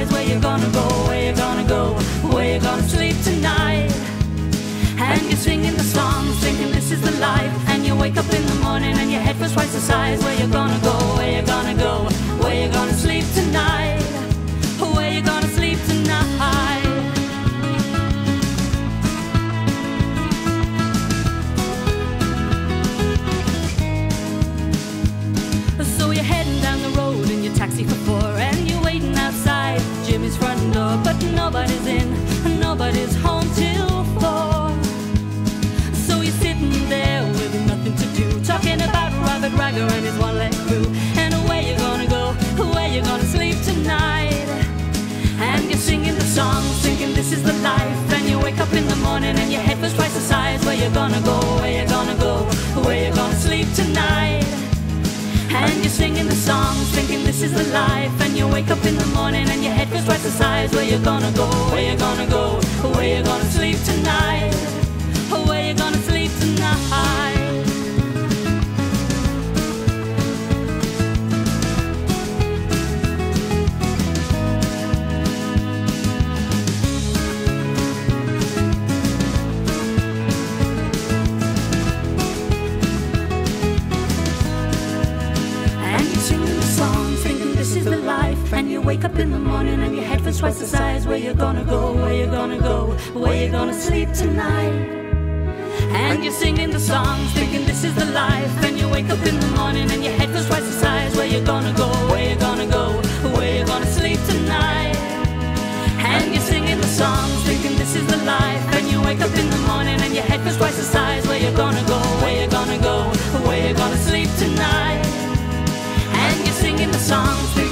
size. Where you gonna go, where you gonna go, where you gonna sleep tonight? And you're singing the songs, thinking this is the life. And you wake up in the morning and your head feels twice the size. Where you gonna go, where you gonna go, where you gonna sleep tonight? Where you gonna sleep tonight? So you're heading down the road in your taxi for 4, and you're waiting outside Jimmy's front door, but nobody's in, nobody's home till 4. So you're sitting there with nothing to do, talking about Robert Ragger and his one-leg crew. And where you gonna go, where you gonna sleep tonight? And you're singing the songs, thinking this is the life. And you wake up in the morning and your head feels twice the size. Where you gonna go, where you gonna go, where you gonna sleep tonight? And you're singing the songs, thinking this is the life. And you wake up in the morning and your head feels twice the size. Where you gonna go, where you gonna go, where you gonna sleep tonight? Where you gonna sleep tonight? And you wake up in the morning and your head feels twice the size. Where you gonna go, where you gonna go, where you gonna sleep tonight? And you're singing the songs, thinking this is the life. And you wake up in the morning and your head feels twice the size. Where you gonna go, where you gonna go, where you gonna sleep tonight? And you're singing the songs, thinking this is the life. And you wake up in the morning and your head feels twice the size. Where you gonna go, where you gonna go, where you gonna sleep tonight? And you're singing the songs,